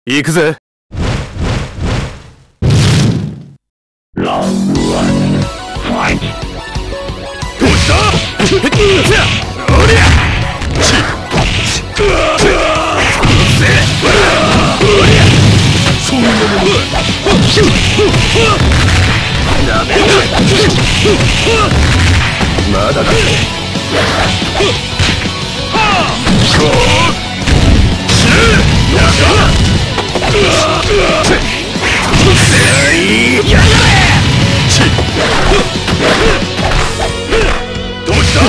行くぜ。 ラウンド1、ファイト。 どうした？おりゃ！そんなものダメだ。まだだ。どうした？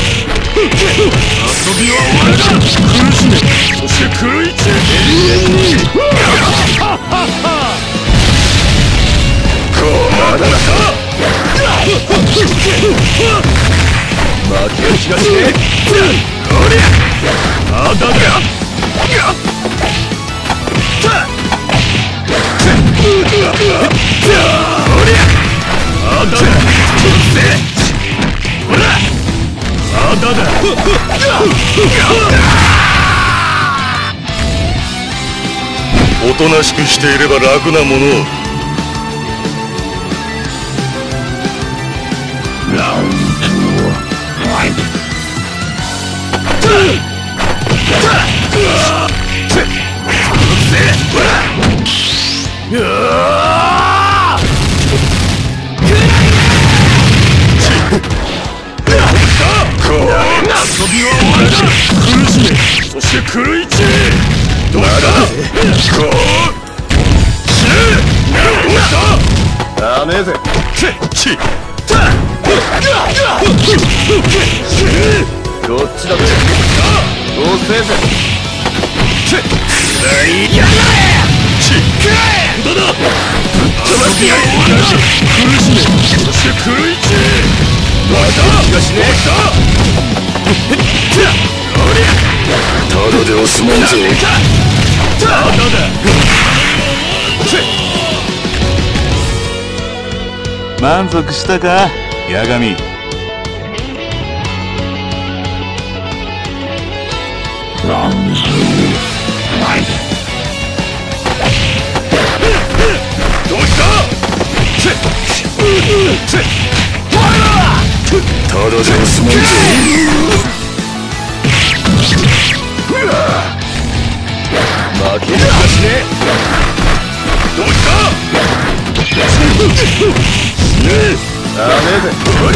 遊びは終わりだ。苦しめ、そして狂い散れ。永遠に。まだだ。負ける気がしねえ。おりゃ、まだだ。おりゃ、まだだ。ほら、まだだ。おとなしくしていれば楽なものを。 ラウンド2、ファイト。 遊びは終わりだ。苦しめ、そして狂い散れ。どうした？死ね。どうした？ダメぜ。どっちだって。どうせぜ。やがれ。どうだ。遊びは終わりだ。苦しめ、そして狂い散れ。まだ気がしねえ。ただで押すもんぞ。ただだ。 満足したか、八神。 ラウンド2、ファイト。 どうした？ただで押すもんぞ。負ける気がしねえ。どうした？ダメぜ。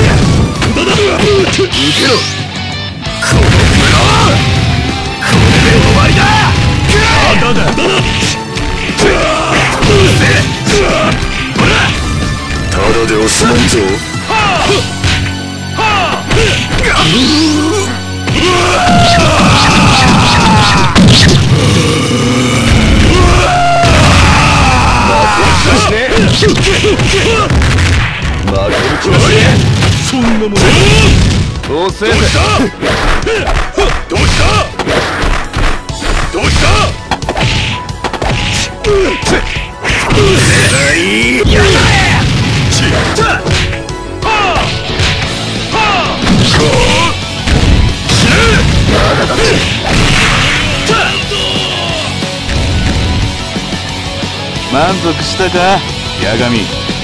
受けろ。この村はこれで終わりだ。まだだ。ほら、ただで押すもんぞ。そんなもの。どうせ。どうした？どうした？どうした？やだれ。 満足したか、八神。